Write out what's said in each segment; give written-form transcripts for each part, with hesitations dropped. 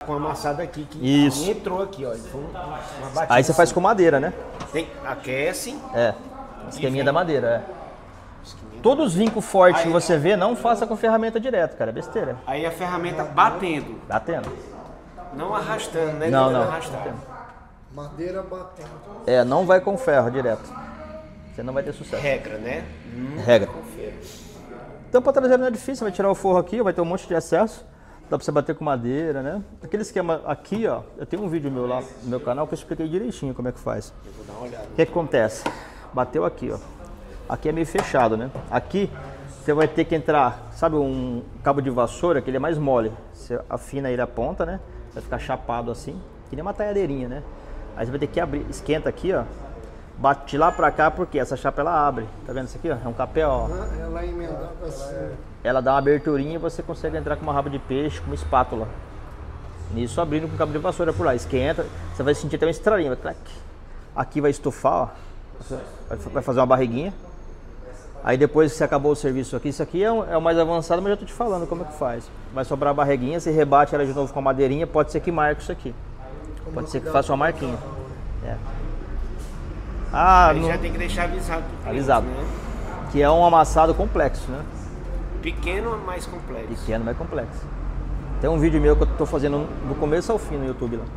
com amassado aqui, que Isso. entrou aqui, ó. Foi uma batida Aí você faz com madeira, né? aquece. É. Esqueminha da madeira, é. Todos os vincos fortes que você vê, não faça com ferramenta direto, cara. É besteira. Aí a ferramenta batendo, Batendo. não arrastando, né? Não, Tentando não. arrastar. Madeira batendo. É, não vai com ferro direto. Você não vai ter sucesso. Regra, né? Regra. Tampa traseira não é difícil, você vai tirar o forro aqui, vai ter um monte de excesso. Dá pra você bater com madeira, né? Aquele esquema aqui, ó. Eu tenho um vídeo meu lá no meu canal que eu expliquei direitinho como é que faz. Eu vou dar uma olhada. O que acontece? Bateu aqui, ó. Aqui é meio fechado, né? Aqui você vai ter que entrar, sabe um cabo de vassoura que ele é mais mole. Você afina ele a ponta, né? Vai ficar chapado assim, que nem uma talhadeirinha, né? Aí você vai ter que abrir, esquenta aqui, ó. Bate lá pra cá porque essa chapa ela abre. Tá vendo isso aqui, ó? É um capel, ó. Ela emendada assim. Ela dá uma aberturinha e você consegue entrar com uma raba de peixe, com uma espátula. Nisso abrindo com cabo de vassoura por lá. Esquenta, você vai sentir até um estralinho, vai clac. Aqui vai estufar, ó. Vai fazer uma barriguinha. Aí depois que você acabou o serviço aqui, isso aqui é o mais avançado, mas eu tô te falando como é que faz. Vai sobrar a barriguinha, você rebate ela de novo com a madeirinha, pode ser que marque isso aqui. Pode ser que faça uma marquinha. É. Ah, Aí já tem que deixar avisado. pro cliente, avisado. Né? Que é um amassado complexo, né? Pequeno, mais complexo. Pequeno, mas complexo. Tem um vídeo meu que eu tô fazendo do começo ao fim no YouTube lá.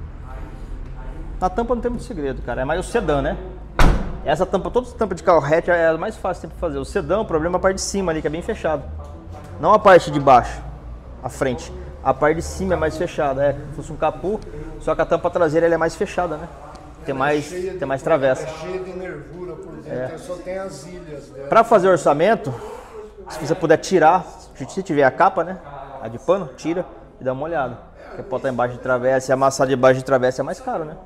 Na tampa não tem muito segredo, cara. É mais o sedã, né? Essa tampa, toda tampa de carro hatch é a mais fácil sempre de fazer. O sedã, o problema é a parte de cima ali, que é bem fechado. Não a parte de baixo, a frente. A parte de cima é mais fechada, é como se fosse um capu, só que a tampa traseira ela é mais fechada, né? Tem mais travessa. É cheia de nervura por dentro, só tem as ilhas dela. Para fazer orçamento, se você puder tirar, se tiver a capa, né? A de pano, tira e dá uma olhada. Porque pode estar embaixo de travessa e amassar debaixo de travessa é mais caro, né?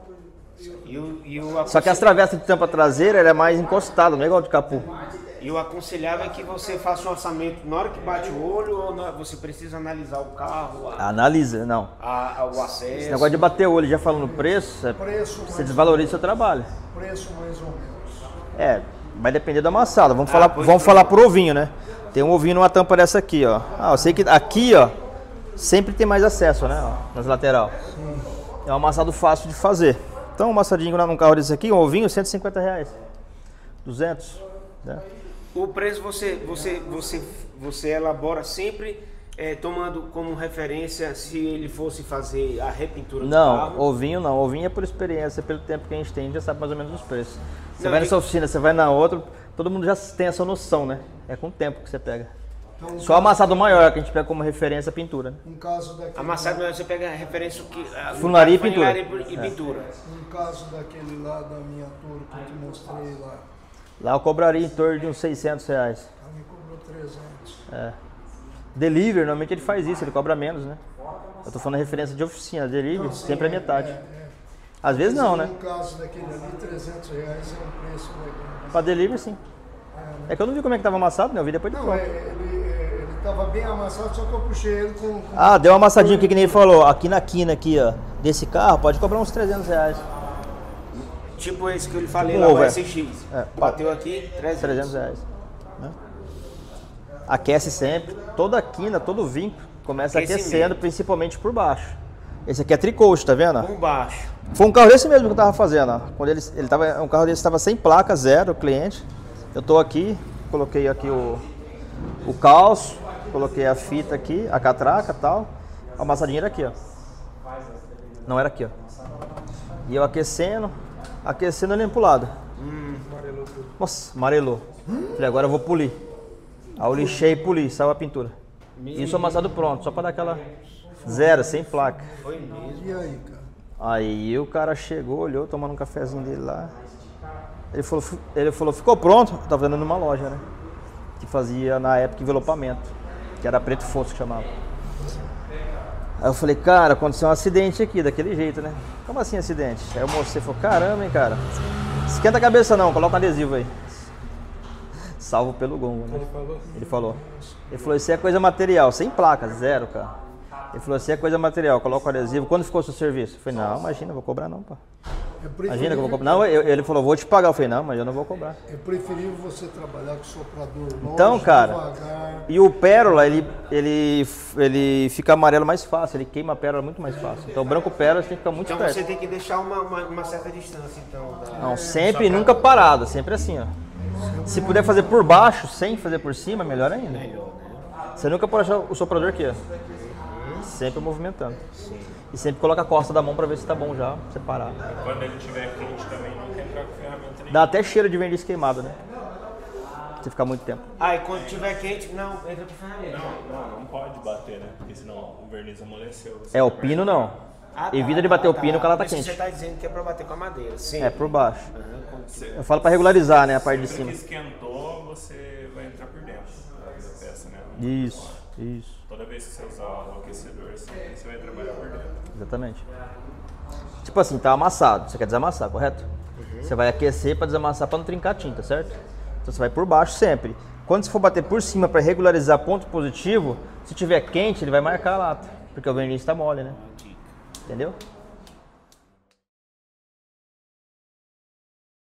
Só que as travessas de tampa traseira ela é mais encostada, não é igual de capu. E o aconselhável é que você faça um orçamento na hora que bate o olho ou você precisa analisar o carro, Analisa, não. o acesso. Esse negócio de bater o olho já falando preço, você desvaloriza o seu trabalho. Preço mais ou menos. É, vai depender da amassada. Vamos falar por ovinho, né? Tem um ovinho numa tampa dessa aqui, ó. Ah, eu sei que aqui, ó, sempre tem mais acesso, né? Ó, nas lateral. É um amassado fácil de fazer. Então, um amassadinho num carro desse aqui, um ovinho, R$150. 200, né? O preço você elabora sempre tomando como referência se ele fosse fazer a repintura do carro? Não, ovinho não. Ovinho é por experiência, pelo tempo que a gente tem, a gente já sabe mais ou menos os preços. Você vai nessa oficina, você vai na outra, todo mundo já tem essa noção, né? É com o tempo que você pega. Então, só amassado maior que a gente pega como referência a pintura, né? Um caso daquele... Amassado maior você pega a referência que... Funilaria e pintura. Pintura. Um caso daquele lá da minha torre que eu te mostrei lá. Lá eu cobraria em torno de uns R$600. Ela me cobrou 300. É. Delivery, normalmente ele faz isso, ele cobra menos, né? Eu tô falando referência de oficina, delivery não, sempre é metade. Às vezes não, né? No caso daquele ali, R$300 é um preço legal. Pra delivery, sim. É que eu não vi como é que tava amassado, né? Eu vi depois de pronto. Ele tava bem amassado, só que eu puxei ele com... Ah, deu uma amassadinha aqui que nem ele falou. Aqui na quina aqui, ó, desse carro, pode cobrar uns R$300. Tipo esse que eu lhe falei lá, o SX. Bateu aqui, R$300. Né? Aquece sempre. Toda a quina, todo vinco começa aquecendo, principalmente por baixo. Esse aqui é tricoat, tá vendo? Por baixo. Foi um carro desse mesmo que eu tava fazendo, ó. Quando ele tava, um carro desse estava sem placa, zero, cliente. Eu tô aqui, coloquei aqui o calço, coloquei a fita aqui, a catraca e tal. A amassadinha era aqui, ó. Não era aqui, ó. E eu aquecendo olhando pro lado. Nossa, amarelou. Falei, agora eu vou polir. Aí eu lixei e poli, saiu a pintura. Isso amassado pronto, só pra dar aquela zero, sem placa. Foi mesmo. E aí, cara? Aí o cara chegou, olhou, tomando um cafezinho dele lá. Ele falou, ficou pronto? Eu tava vendendo numa loja, né? Que fazia na época envelopamento, que era preto fosco que chamava. Aí eu falei, cara, aconteceu um acidente aqui, daquele jeito, né? Como assim acidente? Aí o moço falou, caramba, hein, cara. Esquenta a cabeça não, coloca um adesivo aí. Salvo pelo gongo, né? Ele falou. Ele falou, isso é coisa material, sem placa, zero, cara. Ele falou, isso é coisa material, coloca o adesivo. Quando ficou o seu serviço? Eu falei, não, imagina, vou cobrar não, pá. Imagina que eu vou cobrar. Não, ele falou, vou te pagar. Eu falei, não, mas eu não vou cobrar. É preferível você trabalhar com soprador longe, Então, cara, devagar. e o pérola, ele fica amarelo mais fácil, ele queima a pérola muito mais fácil. Então o branco pérola você tem que ficar muito Então perto. você tem que deixar uma certa distância, então. Não, sempre, nunca parado, sempre assim, ó. Se puder fazer por baixo, sem fazer por cima, melhor ainda. Você nunca pode achar o soprador aqui, ó. Sempre movimentando. E sempre coloca a costa da mão pra ver se tá bom já, separar. Quando ele estiver quente também, não tem que entrar com ferramenta nenhuma. Dá até cheiro de verniz queimado, né? Se ficar muito tempo. Ah, e quando tiver quente, não, entra com ferramenta. Não pode bater, né? Porque senão o verniz amoleceu. É, o pino não. Evita de bater o pino quando ela tá Mas quente. você tá dizendo que é pra bater com a madeira, sim. É, por baixo. Eu falo pra regularizar, né, a parte de Sempre cima. que esquentou, você vai entrar por dentro da peça, né? Isso, isso. Toda vez que você usar o aquecedor, você vai trabalhar por dentro. Exatamente. Tipo assim, tá amassado, você quer desamassar, correto? Você vai aquecer para desamassar para não trincar a tinta, certo? Então você vai por baixo sempre. Quando você for bater por cima para regularizar ponto positivo, se tiver quente, ele vai marcar a lata, porque o verniz está mole, né? Entendeu?